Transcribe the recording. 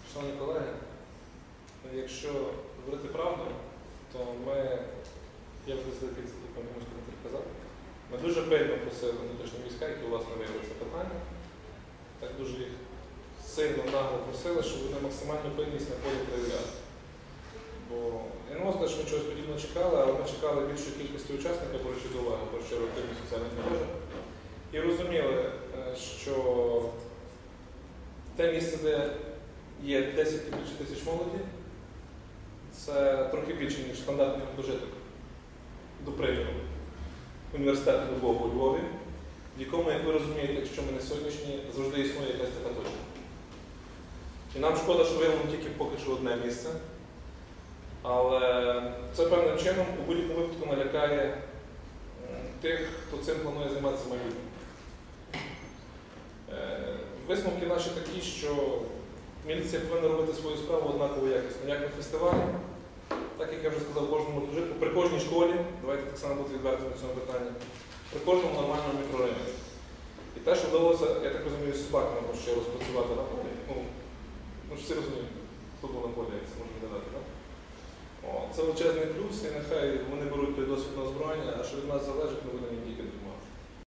Шановні колеги, якщо говорити правду, то ми, я вже здається, казав, ми дуже пильно просили внутрішні війська, які власне виявили це питання, так дуже їх сильно нагло просили, щоб вони максимальну пильність на полі проявляли. Бо я не можу сказати, що ми чогось подібного чекали, але ми чекали більшої кількості учасників, беручи до уваги, про що активність соціальних мережах, і розуміли, що те місце, де є 10 і більше тисяч молоді, це трохи більше, ніж стандартний гуртожиток до прийому університету Любого у Львові, в якому, як ви розумієте, якщо ми не сьогоднішні, завжди існує якась така точка. І нам шкода, що виявлено тільки поки що одне місце, але це певним чином у будь-якому випадку налякає тих, хто цим планує займатися в майбутньому. Висновки наші такі, що міліція повинна робити свою справу однаково якісно, як на фестивалі, так, як я вже сказав, кожному гуртожитку, при кожній школі, давайте так само бути відвертими в цьому питанні, при кожному нормальному мікрорайоні. І те, що вдалося, я так розумію, з собаками ще розпрацювати на полі, ну ж всі розуміють, футбол на полі, як це можна додати, так? Це величезний плюс, і нехай вони беруть той досвід на озброєння, а що від нас залежить, ми будемо їм тільки допомагати.